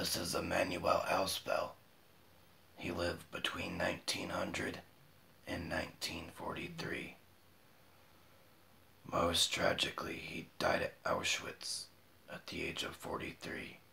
This is Emanuel Aalsvel. He lived between 1900 and 1943. Most tragically, he died at Auschwitz at the age of 43.